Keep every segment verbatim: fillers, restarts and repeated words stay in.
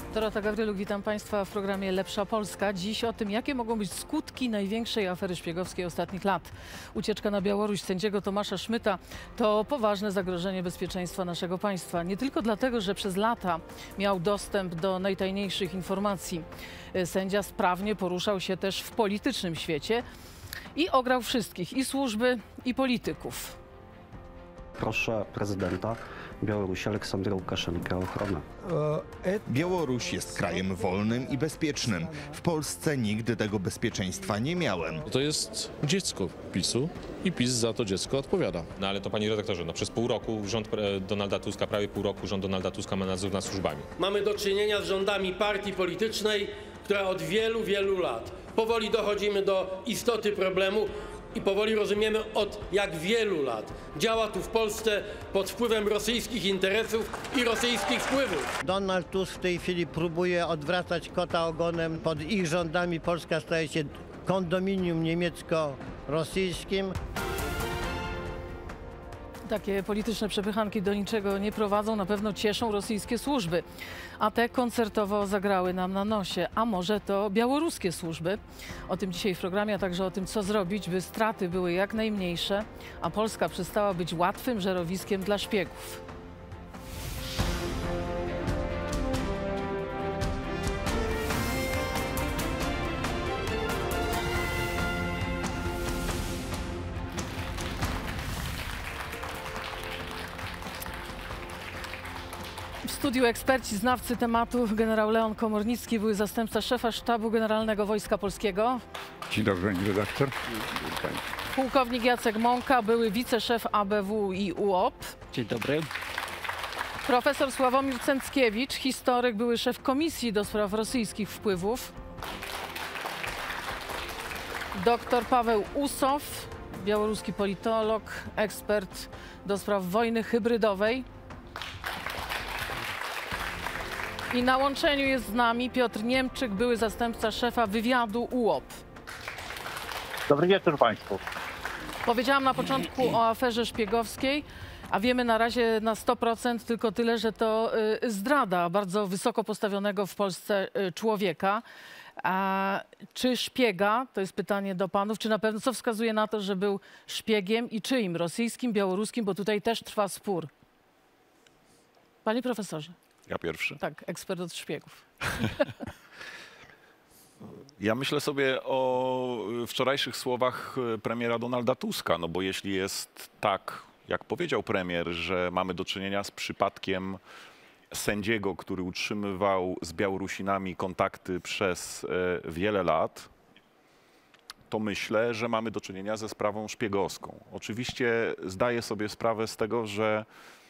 Dorota Gawryluk, witam Państwa w programie Lepsza Polska. Dziś o tym, jakie mogą być skutki największej afery szpiegowskiej ostatnich lat. Ucieczka na Białoruś sędziego Tomasza Szmyta to poważne zagrożenie bezpieczeństwa naszego państwa. Nie tylko dlatego, że przez lata miał dostęp do najtajniejszych informacji. Sędzia sprawnie poruszał się też w politycznym świecie i ograł wszystkich, i służby, i polityków. Proszę prezydenta Białorusi Aleksandra Łukaszenkę o ochronę. Białoruś jest krajem wolnym i bezpiecznym. W Polsce nigdy tego bezpieczeństwa nie miałem. To jest dziecko PiSu i PiS za to dziecko odpowiada. No ale to, panie redaktorze, no przez pół roku rząd Donalda Tuska, prawie pół roku rząd Donalda Tuska ma nadzór nad służbami. Mamy do czynienia z rządami partii politycznej, która od wielu, wielu lat powoli dochodzimy do istoty problemu i powoli rozumiemy, od jak wielu lat działa tu w Polsce pod wpływem rosyjskich interesów i rosyjskich wpływów. Donald Tusk w tej chwili próbuje odwracać kota ogonem. Pod ich rządami Polska staje się kondominium niemiecko-rosyjskim. Takie polityczne przepychanki do niczego nie prowadzą, na pewno cieszą rosyjskie służby. A te koncertowo zagrały nam na nosie. A może to białoruskie służby? O tym dzisiaj w programie, a także o tym, co zrobić, by straty były jak najmniejsze, a Polska przestała być łatwym żerowiskiem dla szpiegów. W studiu eksperci, znawcy tematu, generał Leon Komornicki, były zastępca szefa Sztabu Generalnego Wojska Polskiego. Dzień dobry, pani redaktor. Pułkownik Jacek Mąka, były wiceszef A B W i U O P. Dzień dobry. Profesor Sławomir Cęckiewicz, historyk, były szef Komisji do Spraw Rosyjskich Wpływów. Doktor Paweł Usow, białoruski politolog, ekspert do spraw wojny hybrydowej. I na łączeniu jest z nami Piotr Niemczyk, były zastępca szefa wywiadu U O P. Dobry wieczór Państwu. Powiedziałam na początku o aferze szpiegowskiej, a wiemy na razie na sto procent tylko tyle, że to y, zdrada bardzo wysoko postawionego w Polsce y, człowieka. A czy szpiega, to jest pytanie do panów, czy na pewno, co wskazuje na to, że był szpiegiem i czyim? Rosyjskim, białoruskim, bo tutaj też trwa spór. Panie profesorze. Ja pierwszy. Tak, ekspert od szpiegów. Ja myślę sobie o wczorajszych słowach premiera Donalda Tuska, no bo jeśli jest tak, jak powiedział premier, że mamy do czynienia z przypadkiem sędziego, który utrzymywał z Białorusinami kontakty przez wiele lat, to myślę, że mamy do czynienia ze sprawą szpiegowską. Oczywiście zdaję sobie sprawę z tego, że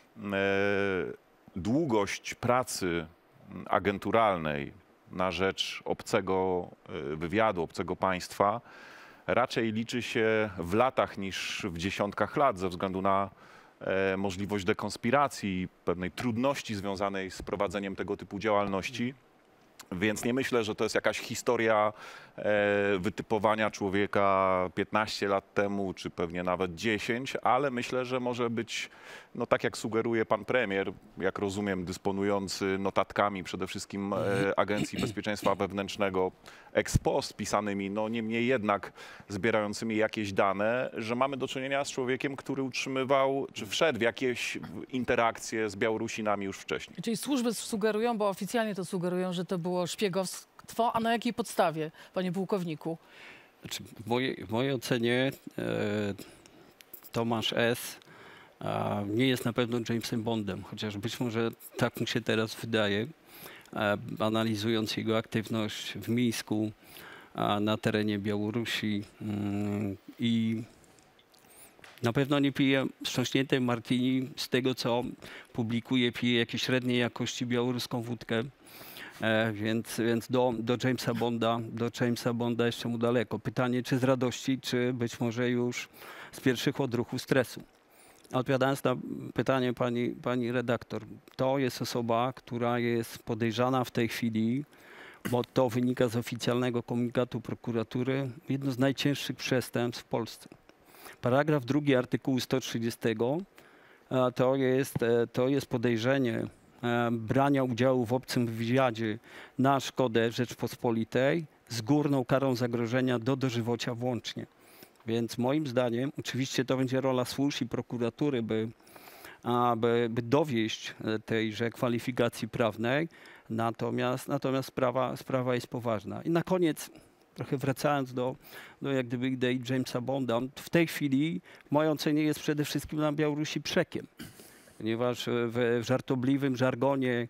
długość pracy agenturalnej na rzecz obcego wywiadu, obcego państwa raczej liczy się w latach niż w dziesiątkach lat ze względu na e, możliwość dekonspiracji i pewnej trudności związanej z prowadzeniem tego typu działalności. Więc nie myślę, że to jest jakaś historia e, wytypowania człowieka piętnaście lat temu, czy pewnie nawet dziesięć, ale myślę, że może być, no tak jak sugeruje pan premier, jak rozumiem, dysponujący notatkami przede wszystkim e, Agencji Bezpieczeństwa Wewnętrznego ex post pisanymi, no niemniej jednak zbierającymi jakieś dane, że mamy do czynienia z człowiekiem, który utrzymywał, czy wszedł w jakieś interakcje z Białorusinami już wcześniej. Czyli służby sugerują, bo oficjalnie to sugerują, że to było szpiegostwo, a na jakiej podstawie, panie pułkowniku? Znaczy, w, mojej, w mojej ocenie e, Tomasz S. E, nie jest na pewno Jamesem Bondem, chociaż być może tak mu się teraz wydaje, e, analizując jego aktywność w Mińsku, a na terenie Białorusi mm, i na pewno nie pije wstrząśniętej martini. Z tego, co publikuje, pije jakieś średniej jakości białoruską wódkę. E, więc więc do, do Jamesa Bonda, do Jamesa Bonda jeszcze mu daleko. Pytanie, czy z radości, czy być może już z pierwszych odruchów stresu. Odpowiadając na pytanie pani, pani redaktor, to jest osoba, która jest podejrzana w tej chwili, bo to wynika z oficjalnego komunikatu prokuratury, jedno z najcięższych przestępstw w Polsce. Paragraf drugi artykułu sto trzydziestego to jest, to jest podejrzenie brania udziału w obcym wywiadzie na szkodę Rzeczpospolitej z górną karą zagrożenia do dożywocia włącznie. Więc moim zdaniem oczywiście to będzie rola służb i prokuratury, by, aby, by dowieść tejże kwalifikacji prawnej, natomiast, natomiast sprawa, sprawa jest poważna. I na koniec, trochę wracając do, do jak gdyby idei Jamesa Bonda, w tej chwili w mojej ocenie jest przede wszystkim na Białorusi przekiem, ponieważ w, w żartobliwym żargonie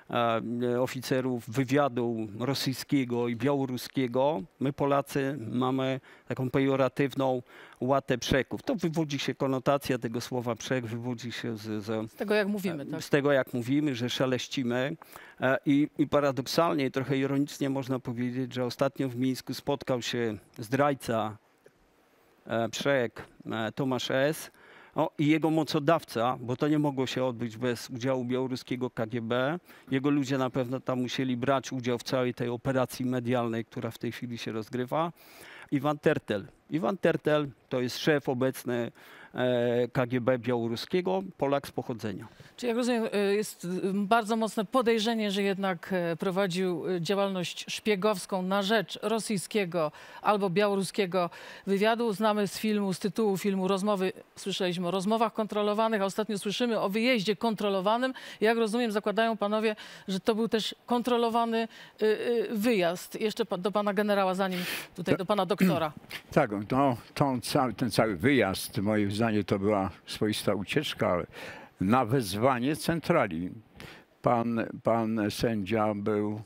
e, oficerów wywiadu rosyjskiego i białoruskiego my Polacy mamy taką pejoratywną łatę przeków. To wywodzi się, konotacja tego słowa przek wywodzi się z, z, Z tego, jak mówimy, tak? z tego, jak mówimy, że szaleścimy. E, i, I paradoksalnie, trochę ironicznie można powiedzieć, że ostatnio w Mińsku spotkał się zdrajca e, przek e, Tomasz S., O, i jego mocodawca, bo to nie mogło się odbyć bez udziału białoruskiego K G B. Jego ludzie na pewno tam musieli brać udział w całej tej operacji medialnej, która w tej chwili się rozgrywa. Iwan Tertel. Iwan Tertel to jest szef obecny e, K G B białoruskiego, Polak z pochodzenia. Czy jak rozumiem, jest bardzo mocne podejrzenie, że jednak prowadził działalność szpiegowską na rzecz rosyjskiego albo białoruskiego wywiadu. Znamy z filmu, z tytułu filmu rozmowy, słyszeliśmy o rozmowach kontrolowanych, a ostatnio słyszymy o wyjeździe kontrolowanym. Jak rozumiem, zakładają panowie, że to był też kontrolowany wyjazd. Jeszcze do pana generała, zanim tutaj do pana doktora. Tak, no, to, ten cały wyjazd, moim zdaniem, to była swoista ucieczka, ale na wezwanie centrali. Pan, pan sędzia był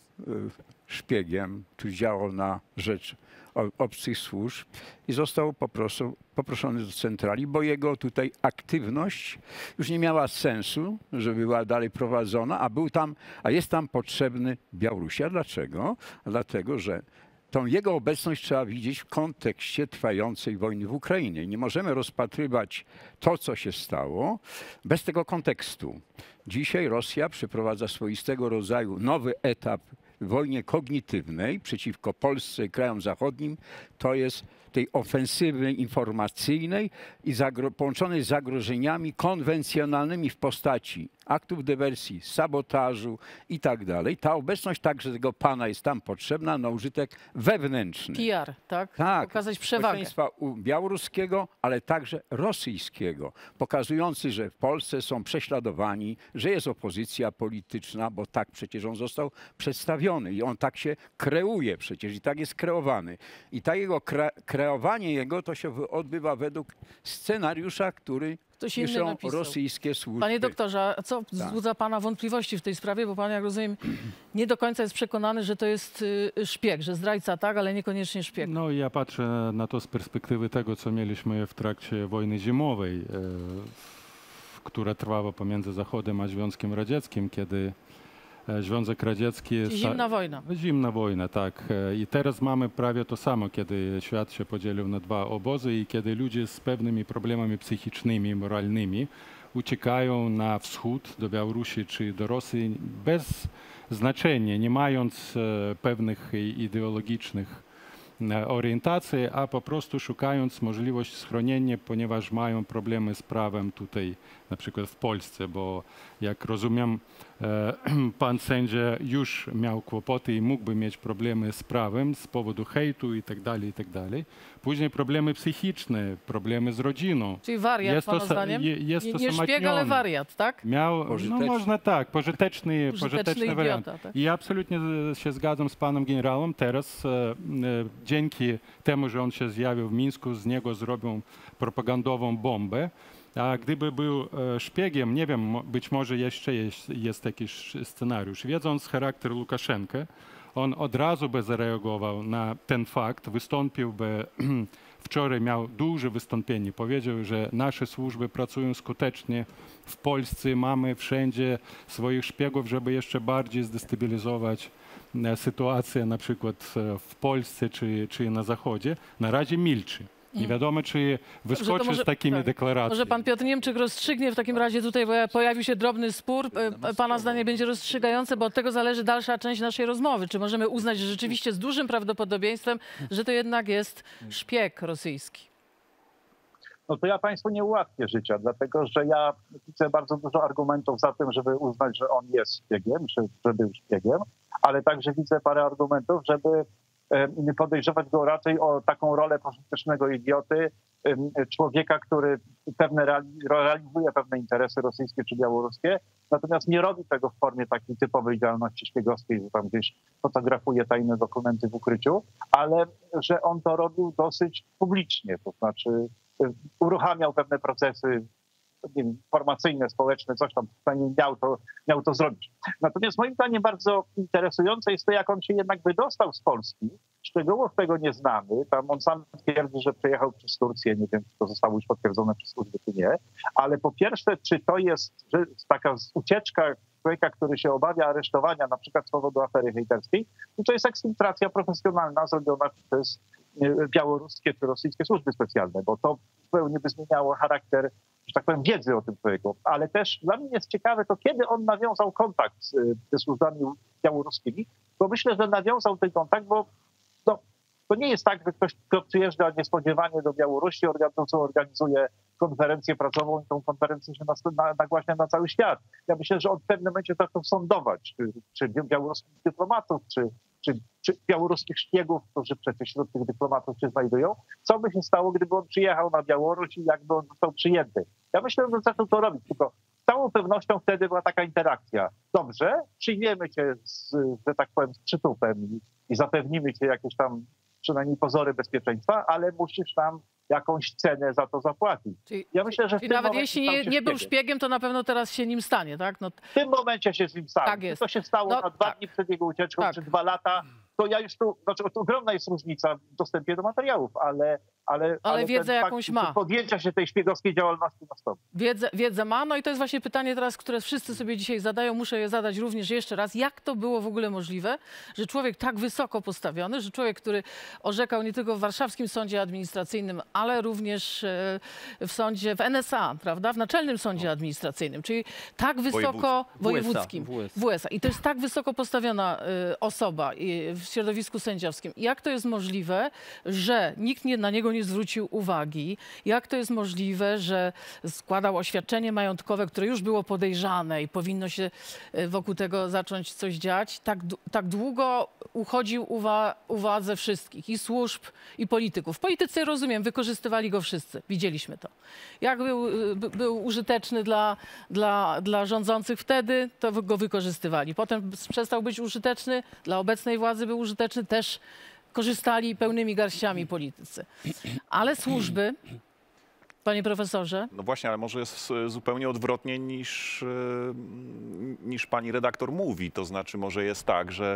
szpiegiem, który działał na rzecz obcych służb i został po prostu poproszony do centrali, bo jego tutaj aktywność już nie miała sensu, żeby była dalej prowadzona, a był tam, a jest tam potrzebny Białorusi. A dlaczego? Dlatego, że tą jego obecność trzeba widzieć w kontekście trwającej wojny w Ukrainie. Nie możemy rozpatrywać to, co się stało, bez tego kontekstu. Dzisiaj Rosja przeprowadza swoistego rodzaju nowy etap w wojnie kognitywnej przeciwko Polsce i krajom zachodnim. To jest tej ofensywy informacyjnej i połączonej z zagrożeniami konwencjonalnymi w postaci aktów dywersji, sabotażu i tak dalej. Ta obecność także tego pana jest tam potrzebna na użytek wewnętrzny. P R, tak? Tak. Pokazać przewagę. Społeczeństwa białoruskiego, ale także rosyjskiego, pokazujący, że w Polsce są prześladowani, że jest opozycja polityczna, bo tak przecież on został przedstawiony i on tak się kreuje przecież i tak jest kreowany. I ta jego kre kreowanie jego to się odbywa według scenariusza, który Ktoś inny piszą napisał. rosyjskie służby. Panie doktorze, a co wzbudza Tak. pana wątpliwości w tej sprawie? Bo pan, jak rozumiem, nie do końca jest przekonany, że to jest szpieg, że zdrajca tak, ale niekoniecznie szpieg. No ja patrzę na to z perspektywy tego, co mieliśmy w trakcie wojny zimowej, e, która trwała pomiędzy Zachodem a Związkiem Radzieckim, kiedy Związek Radziecki... Zimna wojna. Zimna wojna, tak. I teraz mamy prawie to samo, kiedy świat się podzielił na dwa obozy i kiedy ludzie z pewnymi problemami psychicznymi, moralnymi uciekają na wschód, do Białorusi czy do Rosji bez znaczenia, nie mając pewnych ideologicznych orientacji, a po prostu szukając możliwości schronienia, ponieważ mają problemy z prawem tutaj, na przykład w Polsce, bo jak rozumiem, pan sędzia już miał kłopoty i mógłby mieć problemy z prawem z powodu hejtu i tak dalej, i tak dalej. Później problemy psychiczne, problemy z rodziną. Czyli wariat, jest pana to, zdaniem? je, jest nie to nie szpieg, ale wariat, tak? Miał, no można tak, pożyteczny, Pożyteczny pożyteczny idiota, wariant. tak? I ja absolutnie się zgadzam z panem generałem. Teraz e, e, dzięki temu, że on się zjawił w Mińsku, z niego zrobią propagandową bombę. A gdyby był e, szpiegiem, nie wiem, być może jeszcze jest, jest jakiś scenariusz. Wiedząc charakter Łukaszenki, on od razu by zareagował na ten fakt, wystąpiłby, wczoraj miał duże wystąpienie, powiedział, że nasze służby pracują skutecznie w Polsce, mamy wszędzie swoich szpiegów, żeby jeszcze bardziej zdestabilizować sytuację na przykład w Polsce czy, czy na Zachodzie. Na razie milczy. Nie wiadomo, czy wyskoczy może, z takimi tak, deklaracjami. Może pan Piotr Niemczyk rozstrzygnie w takim razie tutaj, bo pojawił się drobny spór. Pana zdanie będzie rozstrzygające, bo od tego zależy dalsza część naszej rozmowy. Czy możemy uznać, że rzeczywiście z dużym prawdopodobieństwem, że to jednak jest szpieg rosyjski? no to ja państwu nie ułatwię życia, dlatego że ja widzę bardzo dużo argumentów za tym, żeby uznać, że on jest szpiegiem, że, że był szpiegiem, ale także widzę parę argumentów, żeby podejrzewać go raczej o taką rolę politycznego idioty, człowieka, który pewne realizuje pewne interesy rosyjskie czy białoruskie, natomiast nie robi tego w formie takiej typowej działalności szpiegowskiej, że tam gdzieś fotografuje tajne dokumenty w ukryciu, ale że on to robił dosyć publicznie, to znaczy uruchamiał pewne procesy nie wiem, informacyjne, społeczne, coś tam miał to, miał to zrobić. Natomiast moim zdaniem bardzo interesujące jest to, jak on się jednak wydostał z Polski. Szczegółów tego nie znamy. Tam on sam twierdzi, że przejechał przez Turcję. Nie wiem, czy to zostało już potwierdzone przez służby, czy nie. Ale po pierwsze, czy to jest że taka ucieczka człowieka, który się obawia aresztowania, na przykład z powodu afery hejterskiej, no to jest eksfiltracja profesjonalna zrobiona przez białoruskie czy rosyjskie służby specjalne, bo to zupełnie by zmieniało charakter, że tak powiem, wiedzy o tym człowieku. Ale też dla mnie jest ciekawe to, kiedy on nawiązał kontakt z, ze służbami białoruskimi, bo myślę, że nawiązał ten kontakt, bo no, to nie jest tak, że ktoś, kto przyjeżdża niespodziewanie do Białorusi, organizuje konferencję prasową i tą konferencję się nagłaśnia na cały świat. Ja myślę, że on w pewnym momencie zaczął sądować, czy, czy białoruskich dyplomatów, czy, czy, czy białoruskich szpiegów, którzy przecież wśród tych dyplomatów się znajdują. Co by się stało, gdyby on przyjechał na Białoruś i jakby on został przyjęty? Ja myślę, że zaczął to robić, tylko z całą pewnością wtedy była taka interakcja. Dobrze, przyjmiemy cię, z, że tak powiem, z przytupem i, i zapewnimy cię jakieś tam przynajmniej pozory bezpieczeństwa, ale musisz nam jakąś cenę za to zapłacić. Czyli, ja myślę, że czyli nawet jeśli nie, nie był szpiegiem, to na pewno teraz się nim stanie, tak? No, w tym momencie się z nim stanie. Tak jest. To się stało no, na dwa tak. dni przed jego ucieczką, tak. czy dwa lata. To ja już tu, znaczy to ogromna jest różnica w dostępie do materiałów, ale... Ale, ale, ale wiedzę jakąś fakt, ma. Podjęcia się tej szpiegowskiej działalności nastąpi. Wiedzę, wiedzę ma, no i to jest właśnie pytanie teraz, które wszyscy sobie dzisiaj zadają. Muszę je zadać również jeszcze raz. Jak to było w ogóle możliwe, że człowiek tak wysoko postawiony, że człowiek, który orzekał nie tylko w warszawskim sądzie administracyjnym, ale również w sądzie, w N S A, prawda, w Naczelnym Sądzie Administracyjnym, czyli tak wysoko wojewódzkim, w U S A. I to jest tak wysoko postawiona osoba w środowisku sędziowskim. Jak to jest możliwe, że nikt nie, na niego nie zwrócił uwagi? Jak to jest możliwe, że składał oświadczenie majątkowe, które już było podejrzane i powinno się wokół tego zacząć coś dziać? Tak, tak długo uchodził uwa uwadze wszystkich, i służb, i polityków. Politycy, rozumiem, wykorzystywali go wszyscy. Widzieliśmy to. Jak był, był użyteczny dla, dla, dla rządzących wtedy, to go wykorzystywali. Potem przestał być użyteczny, dla obecnej władzy był użyteczny, też korzystali pełnymi garściami politycy. Ale służby, panie profesorze? No właśnie, ale może jest zupełnie odwrotnie niż, niż pani redaktor mówi. To znaczy może jest tak, że,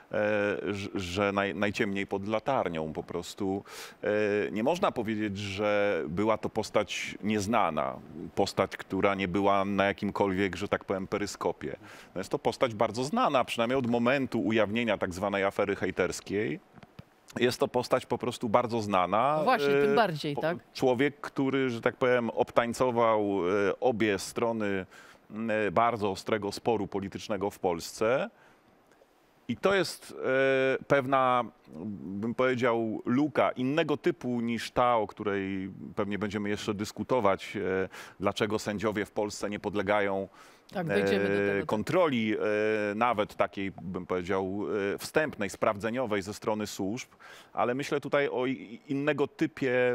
że naj, najciemniej pod latarnią po prostu. Nie można powiedzieć, że była to postać nieznana. Postać, która nie była na jakimkolwiek, że tak powiem, peryskopie. No jest to postać bardzo znana, przynajmniej od momentu ujawnienia tak zwanej afery hejterskiej. Jest to postać po prostu bardzo znana. No właśnie, tym bardziej, tak? Człowiek, który, że tak powiem, obtańcował obie strony bardzo ostrego sporu politycznego w Polsce. I to jest pewna, bym powiedział, luka innego typu niż ta, o której pewnie będziemy jeszcze dyskutować, dlaczego sędziowie w Polsce nie podlegają tak, dojdziemy do tego, kontroli, nawet takiej, bym powiedział, wstępnej, sprawdzeniowej ze strony służb, ale myślę tutaj o innego typie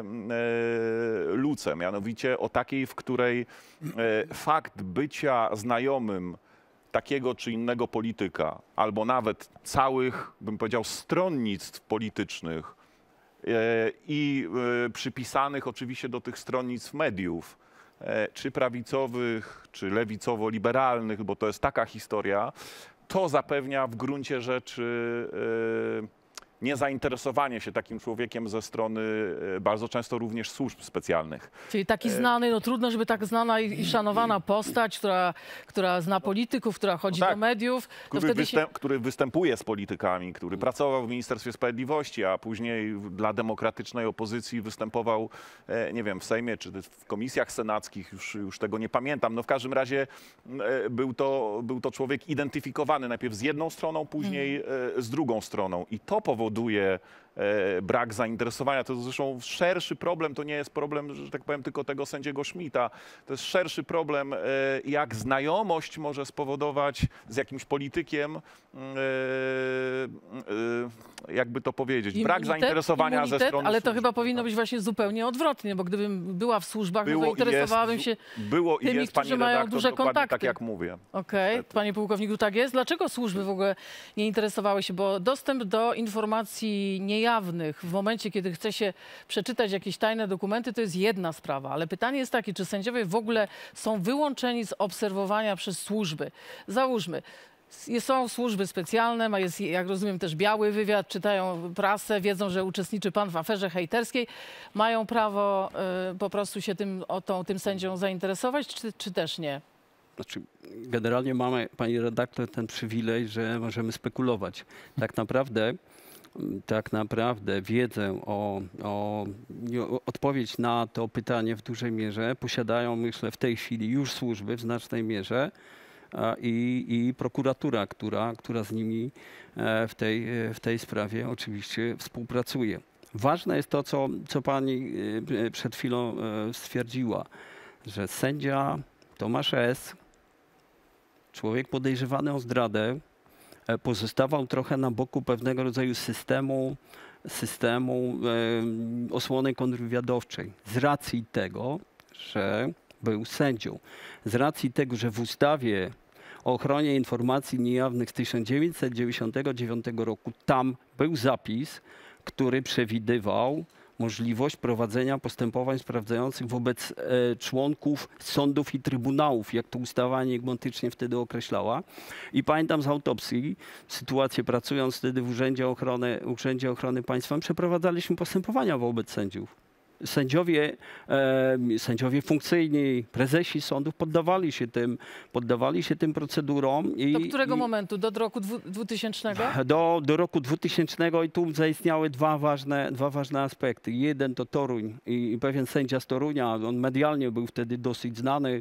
luce, mianowicie o takiej, w której fakt bycia znajomym takiego czy innego polityka, albo nawet całych, bym powiedział, stronnictw politycznych i przypisanych oczywiście do tych stronnictw mediów, czy prawicowych, czy lewicowo-liberalnych, bo to jest taka historia, to zapewnia w gruncie rzeczy niezainteresowanie się takim człowiekiem ze strony bardzo często również służb specjalnych. Czyli taki znany, no trudno, żeby tak znana i, i szanowana postać, która, która zna polityków, która chodzi no tak, do mediów. Który, wtedy występ, się... który występuje z politykami, który pracował w Ministerstwie Sprawiedliwości, a później dla demokratycznej opozycji występował, nie wiem, w Sejmie czy w komisjach senackich, już, już tego nie pamiętam. No w każdym razie był to, był to człowiek identyfikowany najpierw z jedną stroną, później hmm. z drugą stroną. I to powoduje e, brak zainteresowania. To zresztą szerszy problem, to nie jest problem, że tak powiem, tylko tego sędziego Schmidta. To jest szerszy problem, e, jak znajomość może spowodować z jakimś politykiem, e, e, jakby to powiedzieć, brak Immunitet, zainteresowania immunitet, ze strony ale to służb. chyba powinno być właśnie zupełnie odwrotnie, bo gdybym była w służbach, Było no i to interesowałabym jest, się było i tymi, jest, pani którzy mają redaktor, duże dokładnie kontakty. tak jak mówię. Okej, Niestety. panie pułkowniku, tak jest. Dlaczego służby w ogóle nie interesowały się? Bo dostęp do informacji niejawnych w momencie, kiedy chce się przeczytać jakieś tajne dokumenty, to jest jedna sprawa. Ale pytanie jest takie, czy sędziowie w ogóle są wyłączeni z obserwowania przez służby? Załóżmy, są służby specjalne, ma jest, jak rozumiem, też biały wywiad, czytają prasę, wiedzą, że uczestniczy pan w aferze hejterskiej. Mają prawo y, po prostu się tym, o tą, tym sędzią zainteresować, czy, czy też nie? Znaczy, generalnie mamy, pani redaktor, ten przywilej, że możemy spekulować. Tak naprawdę, tak naprawdę wiedzę o, o, o odpowiedź na to pytanie w dużej mierze posiadają, myślę, w tej chwili już służby w znacznej mierze a, i, i prokuratura, która, która z nimi w tej, w tej sprawie oczywiście współpracuje. Ważne jest to, co, co pani przed chwilą stwierdziła, że sędzia Tomasz S., człowiek podejrzewany o zdradę, pozostawał trochę na boku pewnego rodzaju systemu, systemu e, osłony kontrwywiadowczej. Z racji tego, że był sędzią. Z racji tego, że w ustawie o ochronie informacji niejawnych z tysiąc dziewięćset dziewięćdziesiątego dziewiątego roku tam był zapis, który przewidywał możliwość prowadzenia postępowań sprawdzających wobec e, członków sądów i trybunałów, jak to ustawa enigmatycznie wtedy określała. I pamiętam z autopsji sytuację, pracując wtedy w Urzędzie Ochrony, Urzędzie Ochrony Państwa, przeprowadzaliśmy postępowania wobec sędziów. Sędziowie, e, sędziowie funkcyjni, prezesi sądów poddawali się tym, poddawali się tym procedurom. I, do którego i, momentu? Do roku dwutysięcznego? Do, do roku dwutysięcznego i tu zaistniały dwa ważne, dwa ważne aspekty. Jeden to Toruń i, i pewien sędzia z Torunia, on medialnie był wtedy dosyć znany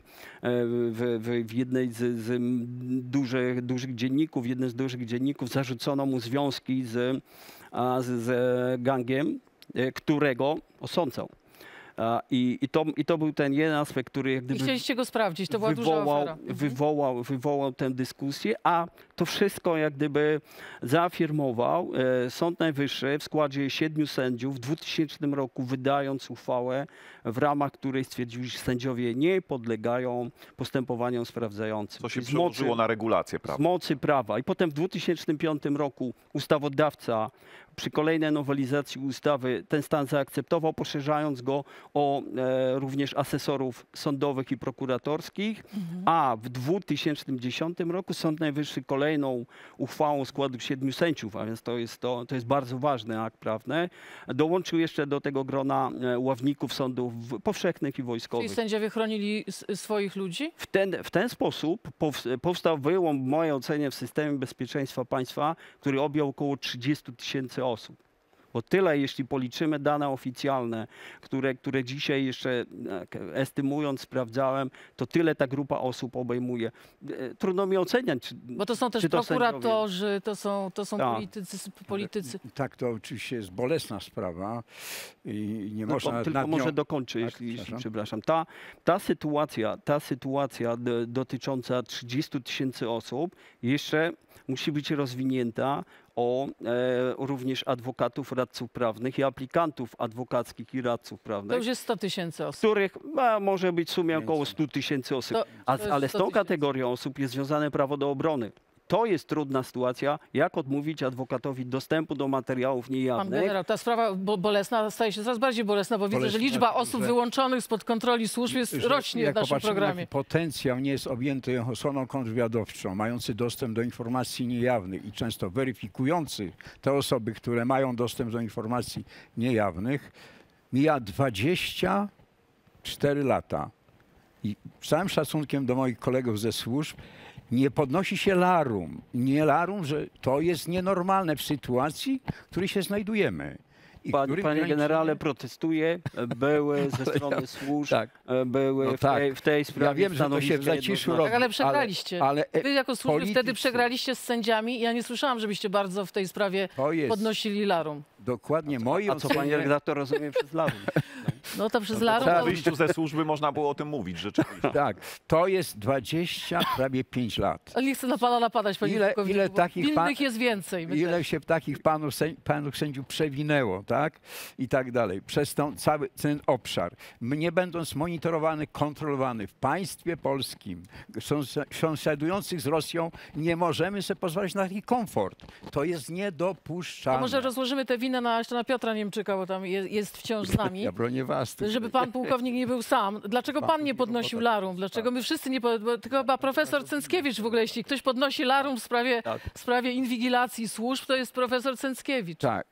w, w, w jednej z, z dużych, dużych dzienników, jednym z dużych dzienników zarzucono mu związki z, z, z gangiem, którego osądzał. I, i, to, I to był ten jeden aspekt, który jak gdyby I chcieliście go sprawdzić, to była wywołał, duża afera. wywołał, wywołał tę dyskusję, a to wszystko jak gdyby zaafirmował e, Sąd Najwyższy w składzie siedmiu sędziów w dwutysięcznym roku, wydając uchwałę, w ramach której stwierdził, że sędziowie nie podlegają postępowaniom sprawdzającym. To się Z przełożyło mocy, na regulację prawa. Z mocy prawa. I potem w dwutysięcznym piątym roku ustawodawca przy kolejnej nowelizacji ustawy ten stan zaakceptował, poszerzając go o e, również asesorów sądowych i prokuratorskich, mhm. a w dwutysięcznym dziesiątym roku Sąd Najwyższy kolejną uchwałą składu siedmiu sędziów, a więc to jest, to, to jest bardzo ważny akt prawny, dołączył jeszcze do tego grona e, ławników sądów powszechnych i wojskowych. Czyli sędziowie chronili swoich ludzi? W ten, w ten sposób powstał wyłom, w mojej ocenie, w systemie bezpieczeństwa państwa, który objął około trzydziestu tysięcy osób. Bo tyle, jeśli policzymy dane oficjalne, które, które dzisiaj jeszcze estymując, sprawdzałem, to tyle ta grupa osób obejmuje. Trudno mi oceniać, czy Bo to są też to prokuratorzy, sędziowie. to są, to są Tak. politycy, politycy. Tak, to oczywiście jest bolesna sprawa i nie No, można tylko nad nią... może dokończę, Tak, jeśli, jeśli przepraszam. przepraszam. Ta, ta sytuacja, ta sytuacja d- dotycząca trzydziestu tysięcy osób jeszcze musi być rozwinięta o e, również adwokatów, radców prawnych i aplikantów adwokackich i radców prawnych. To już jest sto tysięcy osób. Których a, może być w sumie około stu tysięcy osób. To- A, to jest ale z sto tą tysięcy. kategorią osób jest związane prawo do obrony. To jest trudna sytuacja, jak odmówić adwokatowi dostępu do materiałów Pan niejawnych. generał, ta sprawa bo bolesna staje się coraz bardziej bolesna, bo widzę, Bolesna, że liczba tak, osób że- wyłączonych spod kontroli służb jest, że rośnie w jak naszym popatrzymy, programie. jaki potencjał nie jest objęty ochroną kontrwywiadowczą, mający dostęp do informacji niejawnych i często weryfikujący te osoby, które mają dostęp do informacji niejawnych, mija dwadzieścia cztery lata. I z całym szacunkiem do moich kolegów ze służb, nie podnosi się larum. Nie larum, że to jest nienormalne w sytuacji, w której się znajdujemy. i Pan, których panie graniczymy- generale, protestuje, były ze strony ja- służb, tak. były No w, tej, tak. w tej sprawie Ja wiem, że to się w stanowiska zaciszu jednoznaczne. robi. Tak, ale przegraliście. Ale, ale Wy jako służby wtedy politycy- przegraliście z sędziami i ja nie słyszałam, żebyście bardzo w tej sprawie To jest podnosili larum. dokładnie moje A co pani ocenie- redaktor rozumie przez larum? No to przez No to larum... tak. Po to- wyjściu ze służby można było o tym mówić, rzeczywiście. Tak, to jest dwadzieścia, prawie pięć lat. Ale nie chcę na pana napadać, panie Ile- pułkowniku, ile bo takich winnych pan- jest więcej. myślę. Ile się takich panów, sęd- panów sędziów przewinęło, tak? I tak dalej. Przez ten cały ten obszar. Nie będąc monitorowany, kontrolowany w państwie polskim, sąs- sąsiadujących z Rosją, nie możemy sobie pozwolić na taki komfort. To jest niedopuszczalne. To może rozłożymy tę winę na, jeszcze na Piotra Niemczyka, bo tam jest, jest wciąż z nami. Ja bronię was. tutaj. Żeby pan pułkownik nie był sam. Dlaczego pan nie podnosił larum? Dlaczego my wszyscy nie... po- bo Tylko chyba profesor Cęckiewicz w ogóle, jeśli ktoś podnosi larum w sprawie, w sprawie inwigilacji służb, to jest profesor Cęckiewicz. Tak.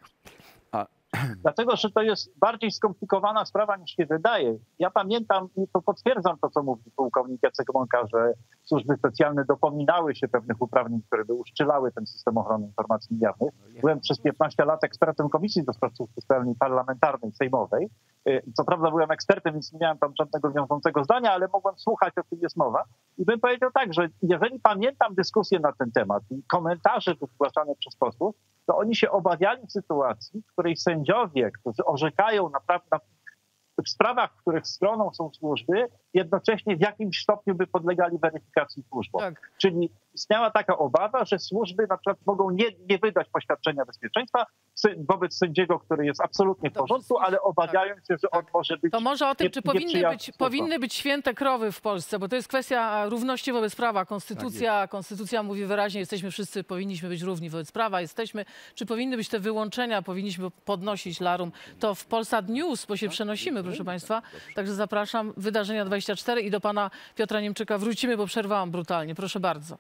A Dlatego, że to jest bardziej skomplikowana sprawa niż się wydaje. Ja pamiętam i to potwierdzam to, co mówi pułkownik Jacek Mąka, że służby specjalne dopominały się pewnych uprawnień, które by uszczelały ten system ochrony informacji jawnych. Byłem przez piętnaście lat ekspertem Komisji do Spraw Służb Specjalnej Parlamentarnej, Sejmowej. Co prawda byłem ekspertem, więc nie miałem tam żadnego wiążącego zdania, ale mogłem słuchać, o czym jest mowa. I bym powiedział tak, że jeżeli pamiętam dyskusję na ten temat i komentarze zgłaszane przez posłów, to oni się obawiali sytuacji, w której sędziowie, którzy orzekają na, pra- na, w sprawach, w których stroną są służby, jednocześnie w jakimś stopniu by podlegali weryfikacji służbą. Tak. Czyli istniała taka obawa, że służby na przykład mogą nie, nie wydać poświadczenia bezpieczeństwa sy- wobec sędziego, który jest absolutnie w Dobrze, porządku, ale obawiają się, że on może być... To może o tym, nie- czy powinny nieprzyjazny być, służbom. powinny być święte krowy w Polsce, bo to jest kwestia równości wobec prawa. Konstytucja, konstytucja mówi wyraźnie, jesteśmy wszyscy, powinniśmy być równi wobec prawa, jesteśmy. Czy powinny być te wyłączenia, powinniśmy podnosić larum? To w Polsat News, bo się przenosimy, proszę państwa. Także zapraszam, wydarzenia dwadzieścia cztery i do pana Piotra Niemczyka wrócimy, bo przerwałam brutalnie. Proszę bardzo.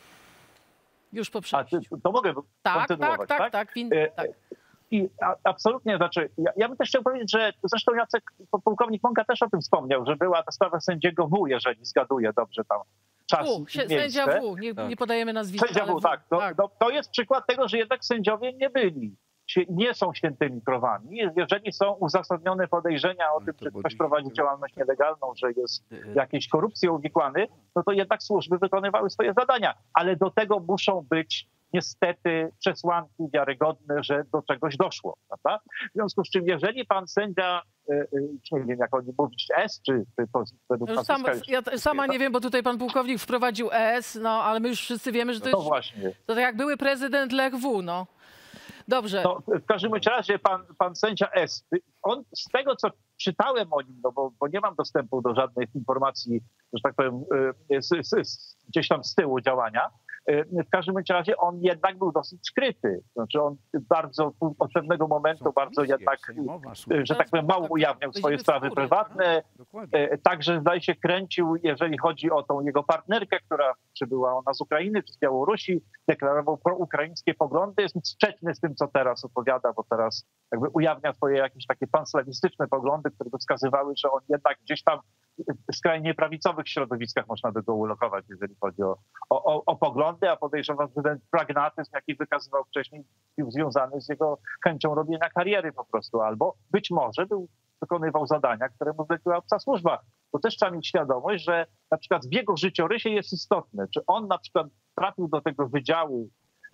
Już po A, przejściu. ty- to mogę Tak, kontynuować, tak, tak, tak, win, E, tak. I a, absolutnie, znaczy, ja, ja bym też chciał powiedzieć, że zresztą Jacek, pułkownik Mąka też o tym wspomniał, że była ta sprawa sędziego W, jeżeli zgaduję dobrze tam czas W, i sie- miejsce. sędzia W, nie, nie podajemy nazwiska. Sędzia ale W, tak. To, No, to jest przykład tego, że jednak sędziowie nie byli, się- nie są świętymi krowami. Jeżeli są uzasadnione podejrzenia o tym, że ktoś prowadzi działalność nielegalną, że jest w jakiejś korupcji uwikłany, no to jednak służby wykonywały swoje zadania. Ale do tego muszą być niestety przesłanki wiarygodne, że do czegoś doszło. Prawda? W związku z czym, jeżeli pan sędzia, y, y, nie wiem jak oni mówić, S, czy, czy to według No już sam, nazwiska ja t- sama nie wiem, bo tutaj pan pułkownik wprowadził E S, no ale my już wszyscy wiemy, że to No to jest... właśnie. To tak jak były prezydent Lech W, no. Dobrze. No, w każdym bądź razie pan, pan sędzia S, on z tego, co czytałem o nim, no bo, bo nie mam dostępu do żadnych informacji, że tak powiem, y, z, z, z, gdzieś tam z tyłu działania, y, w każdym bądź razie on jednak był dosyć skryty. Znaczy on bardzo od pewnego momentu bardzo jednak, y, że tak powiem, mało ujawniał swoje sprawy prywatne. Y, Także zdaje się kręcił, jeżeli chodzi o tą jego partnerkę, która przybyła ona z Ukrainy czy z Białorusi, deklarował proukraińskie poglądy, jest sprzeczny z tym, co teraz opowiada, bo teraz jakby ujawnia swoje jakieś takie panslawistyczne poglądy, które by wskazywały, że on jednak gdzieś tam w skrajnie prawicowych środowiskach można by go ulokować, jeżeli chodzi o, o, o, o poglądy, a podejrzewam, że ten pragmatyzm, jaki wykazywał wcześniej, był związany z jego chęcią robienia kariery po prostu, albo być może był, wykonywał zadania, które mu zleciła obca służba. Bo też trzeba mieć świadomość, że na przykład w jego życiorysie jest istotne, czy on na przykład trafił do tego wydziału,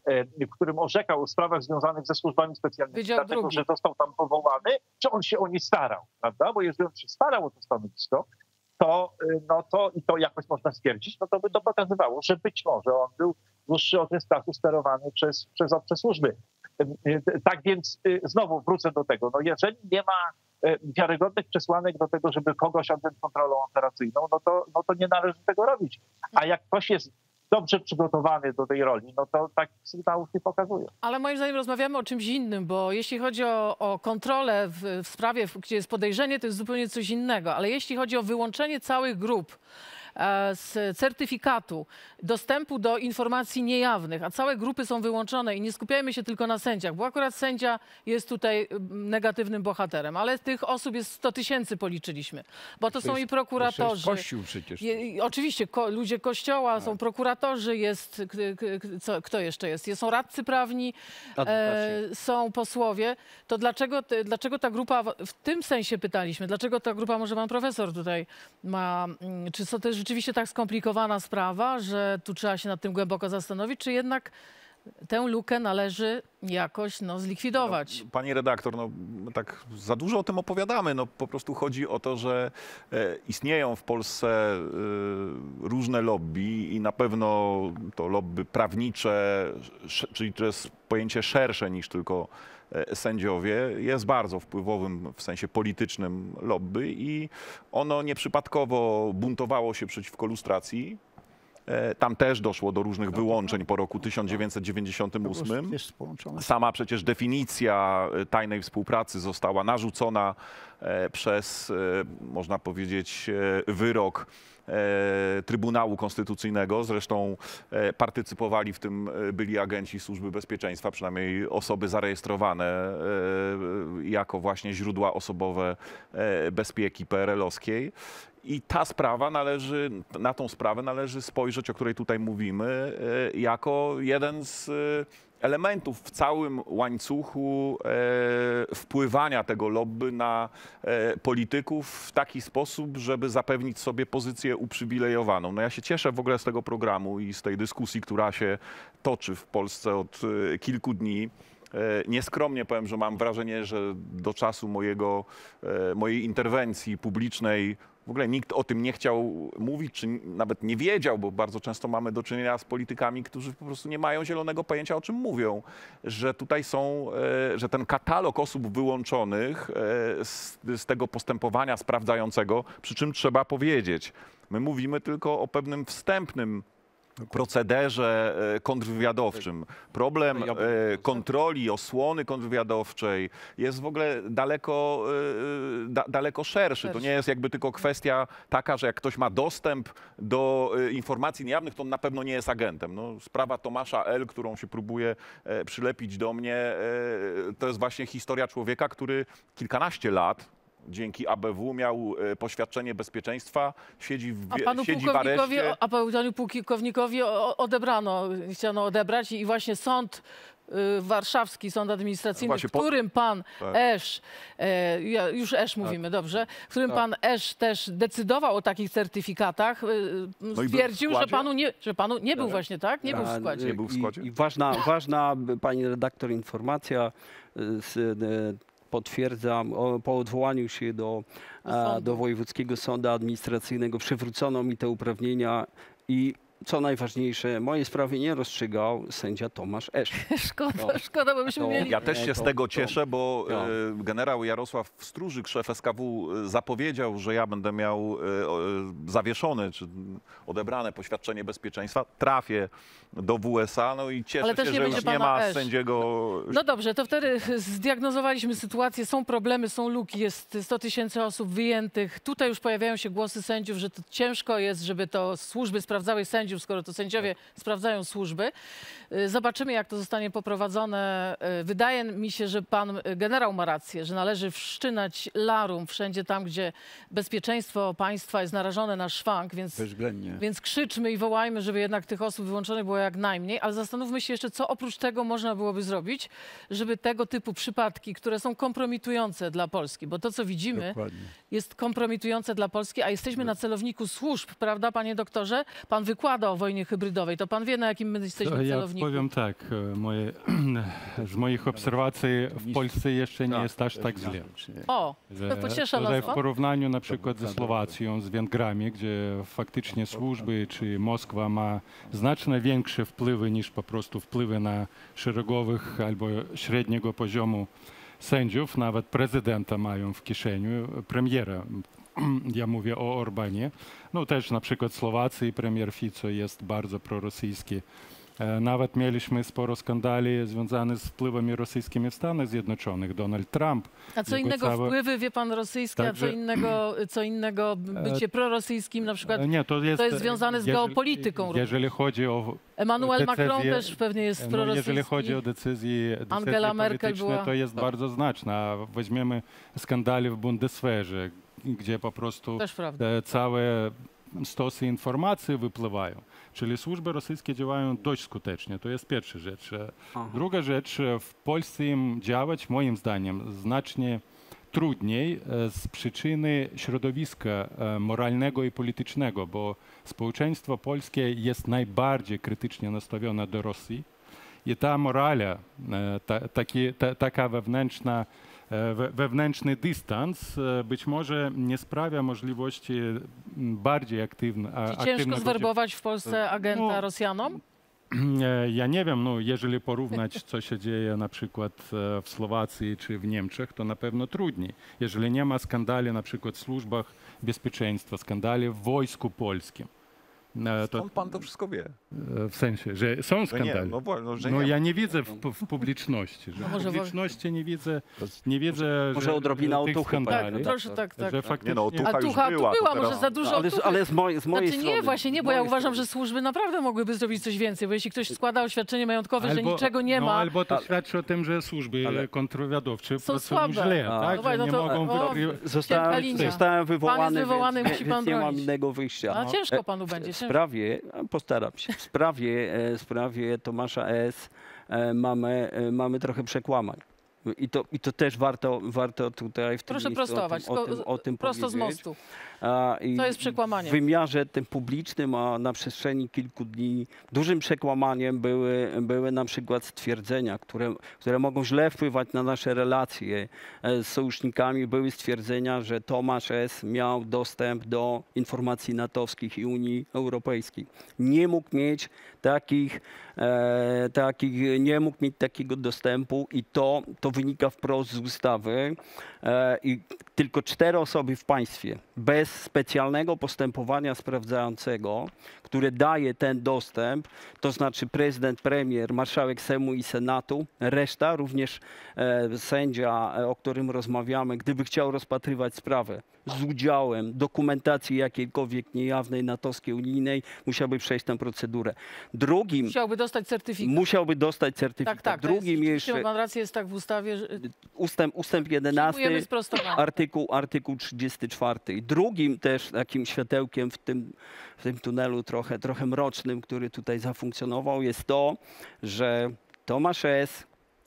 w którym orzekał o sprawach związanych ze służbami specjalnymi, Wydział dlatego, drugi. że został tam powołany, czy on się o nie starał, prawda? Bo jeżeli on się starał o to stanowisko, to, no to i to jakoś można stwierdzić, no to by to pokazywało, że być może on był dłuższy okres czasu sterowany przez, przez obce służby. Tak więc znowu wrócę do tego, no jeżeli nie ma wiarygodnych przesłanek do tego, żeby kogoś odjąć kontrolą operacyjną, no to, no to nie należy tego robić. A jak ktoś jest dobrze przygotowany do tej roli, no to tak sygnałów nie pokazuje. Ale moim zdaniem rozmawiamy o czymś innym, bo jeśli chodzi o, o kontrolę w, w sprawie, w- gdzie jest podejrzenie, to jest zupełnie coś innego. Ale jeśli chodzi o wyłączenie całych grup e, z certyfikatu dostępu do informacji niejawnych, a całe grupy są wyłączone i nie skupiajmy się tylko na sędziach, bo akurat sędzia jest tutaj negatywnym bohaterem, ale tych osób jest sto tysięcy policzyliśmy, bo to są i prokuratorzy. Kościół przecież. Je, oczywiście ko, ludzie kościoła, są prokuratorzy, jest k, k, co, kto jeszcze jest? Są radcy prawni, e, są posłowie. To dlaczego, te, dlaczego ta grupa, w tym sensie pytaliśmy, dlaczego ta grupa, może pan profesor tutaj ma, czy to jest rzeczywiście tak skomplikowana sprawa, że tu trzeba się nad tym głęboko zastanowić, czy jednak tę lukę należy jakoś no, zlikwidować. No, pani redaktor, no, tak za dużo o tym opowiadamy. No, po prostu chodzi o to, że e, istnieją w Polsce e, różne lobby i na pewno to lobby prawnicze, sz, czyli to jest pojęcie szersze niż tylko e, sędziowie, jest bardzo wpływowym w sensie politycznym lobby i ono nieprzypadkowo buntowało się przeciwko lustracji. Tam też doszło do różnych wyłączeń po roku tysiąc dziewięćset dziewięćdziesiątym ósmym. Sama przecież definicja tajnej współpracy została narzucona przez, można powiedzieć, wyrok Trybunału Konstytucyjnego. Zresztą partycypowali w tym byli agenci Służby Bezpieczeństwa, przynajmniej osoby zarejestrowane jako właśnie źródła osobowe bezpieki P R L-owskiej. I ta sprawa należy, na tą sprawę należy spojrzeć, o której tutaj mówimy, jako jeden z elementów w całym łańcuchu e, wpływania tego lobby na e, polityków w taki sposób, żeby zapewnić sobie pozycję uprzywilejowaną. No ja się cieszę w ogóle z tego programu i z tej dyskusji, która się toczy w Polsce od e, kilku dni. Nieskromnie powiem, że mam wrażenie, że do czasu mojego, mojej interwencji publicznej w ogóle nikt o tym nie chciał mówić, czy nawet nie wiedział, bo bardzo często mamy do czynienia z politykami, którzy po prostu nie mają zielonego pojęcia, o czym mówią. Że tutaj są, że ten katalog osób wyłączonych z, z tego postępowania sprawdzającego, przy czym trzeba powiedzieć, my mówimy tylko o pewnym wstępnym procederze kontrwywiadowczym. Problem kontroli, osłony kontrwywiadowczej jest w ogóle daleko, da, daleko szerszy. To nie jest jakby tylko kwestia taka, że jak ktoś ma dostęp do informacji niejawnych, to on na pewno nie jest agentem. No, sprawa Tomasza L., którą się próbuje przylepić do mnie, to jest właśnie historia człowieka, który kilkanaście lat dzięki A B W miał poświadczenie bezpieczeństwa, siedzi w, a panu siedzi w areszcie. A panu pułkownikowi odebrano, chciano odebrać i właśnie sąd y, warszawski, sąd administracyjny, Właśnie w którym pan tak. Esz, e, już Esz mówimy, tak. dobrze, w którym tak. pan Esz też decydował o takich certyfikatach, y, no stwierdził, że panu nie, że panu nie był tak. właśnie, tak? Nie, tak. był w składzie. Nie był w składzie. I, i ważna, ważna, pani redaktor, informacja z, z potwierdzam, po odwołaniu się do, do, do Wojewódzkiego Sądu Administracyjnego przywrócono mi te uprawnienia i co najważniejsze, moje sprawy nie rozstrzygał sędzia Tomasz Esz. Szkoda, to, szkoda, bo byśmy to, mieli... Ja też się to, z tego cieszę, bo no. generał Jarosław Stróżyk, szef S K W, zapowiedział, że ja będę miał zawieszone, czy odebrane poświadczenie bezpieczeństwa, trafię do W S A, no i cieszę się, że już nie ma Esz. sędziego... No dobrze, to wtedy zdiagnozowaliśmy sytuację, są problemy, są luki, jest sto tysięcy osób wyjętych. Tutaj już pojawiają się głosy sędziów, że to ciężko jest, żeby to służby sprawdzały sędziów, skoro to sędziowie tak. sprawdzają służby. Zobaczymy, jak to zostanie poprowadzone. Wydaje mi się, że pan generał ma rację, że należy wszczynać larum wszędzie tam, gdzie bezpieczeństwo państwa jest narażone na szwank, więc, więc krzyczmy i wołajmy, żeby jednak tych osób wyłączonych było jak najmniej, ale zastanówmy się jeszcze, co oprócz tego można byłoby zrobić, żeby tego typu przypadki, które są kompromitujące dla Polski, bo to, co widzimy, Dokładnie. jest kompromitujące dla Polski, a jesteśmy na celowniku służb, prawda, panie doktorze? Pan wykłada o wojnie hybrydowej, to pan wie, na jakim my jesteśmy to celowniku. Ja powiem tak, moje, z moich obserwacji w Polsce jeszcze nie jest aż tak źle. O, to pociesza nas w porównaniu na przykład ze Słowacją, z Węgrami, gdzie faktycznie służby czy Moskwa ma znacznie większe wpływy niż po prostu wpływy na szeregowych albo średniego poziomu sędziów, nawet prezydenta mają w kieszeni, premiera. Ja mówię o Orbanie. No też na przykład Słowacji premier Fico jest bardzo prorosyjski E, Nawet mieliśmy sporo skandali związanych z wpływami rosyjskimi w Stanach Zjednoczonych. Donald Trump. A co jego innego całe- wpływy, wie pan, rosyjskie, Także- a co innego, co innego bycie prorosyjskim na przykład? E, Nie, to jest, To jest związane z jeżeli- geopolityką również. Jeżeli chodzi o Emmanuel Macron decyzje- też pewnie jest no, prorosyjski. Jeżeli chodzi o decyzje, decyzje Angela Merkel polityczne, była- to jest bardzo znaczna. Weźmiemy skandale w Bundeswehrze, gdzie po prostu Też prawda. e, całe stosy informacji wypływają. Czyli służby rosyjskie działają dość skutecznie. To jest pierwsza rzecz. E, Druga rzecz, e, w Polsce im działać, moim zdaniem, znacznie trudniej e, z przyczyny środowiska e, moralnego i politycznego, bo społeczeństwo polskie jest najbardziej krytycznie nastawione do Rosji i ta morala, e, ta, taki, ta, taka wewnętrzna, e, we- wewnętrzny dystans e, być może nie sprawia możliwości m, bardziej aktywne, a- Czy aktywnego ciężko zwerbować w Polsce agenta No, Rosjanom? E, Ja nie wiem, no, jeżeli porównać, co się dzieje na przykład e, w Słowacji czy w Niemczech, to na pewno trudniej. Jeżeli nie ma skandali na przykład w służbach bezpieczeństwa, skandali w wojsku polskim. e, To, Skąd pan to wszystko wie? e, w sensie, że są Że nie, skandale. no wo- no, że No nie. ja nie widzę w, w publiczności, że No w może wo- publiczności nie widzę, nie widzę, Może że, odrobina że tych otuchy, skandali, panie Tak, proszę, tak, tak. że faktycznie... Nie no, otucha A już tucha tu była, to była, teraz- może za dużo Ale, otuchy. ale z, mojej, z mojej Znaczy strony... nie, właśnie nie, z bo ja mojej uważam, strony. że służby naprawdę mogłyby zrobić coś więcej, bo jeśli ktoś składa oświadczenie majątkowe, że Albo- niczego nie no, ma, albo to Ale- świadczy o tym, że służby Ale- kontrwywiadowcze Są pracują słabe. źle, A. tak? No właśnie, Że nie no to- mogą o, wykrywać. cienka Zostałem, linia. zostałem wywołany, wywolany, więc, musi więc pan nie mam bronić. innego wyjścia. A ciężko E, panu w- będzie, W ciężko. sprawie, a postaram się, w sprawie, e, w sprawie Tomasza S. e, mamy, e, mamy trochę przekłamań. I to, I to też warto, warto tutaj w tym Proszę miejscu prostować, o tym, o tym, tylko o tym prosto z powiedzieć. mostu. A, i Co jest przekłamaniem? W wymiarze tym publicznym, a na przestrzeni kilku dni dużym przekłamaniem były, były na przykład stwierdzenia, które, które mogą źle wpływać na nasze relacje e, z sojusznikami. Były stwierdzenia, że Tomasz S. miał dostęp do informacji natowskich i Unii Europejskiej. Nie mógł mieć takich, e, takich nie mógł mieć takiego dostępu i to, to wynika wprost z ustawy. E, I tylko cztery osoby w państwie bez specjalnego postępowania sprawdzającego, które daje ten dostęp, to znaczy prezydent, premier, marszałek Sejmu i Senatu, reszta, również e, sędzia, e, o którym rozmawiamy, gdyby chciał rozpatrywać sprawę z udziałem dokumentacji jakiejkolwiek niejawnej, natowskiej, unijnej, musiałby przejść tę procedurę. Drugim Musiałby dostać certyfikat. musiałby dostać certyfikat. Tak, tak. to Drugim jest, jeszcze Pan rację, jest tak w ustawie, że ustęp, ustęp jedenasty, przyjmujemy sprostowanie. artykuł, artykuł trzydziesty czwarty. I drugim też takim światełkiem w tym, w tym tunelu trochę, trochę mrocznym, który tutaj zafunkcjonował, jest to, że Tomasz S.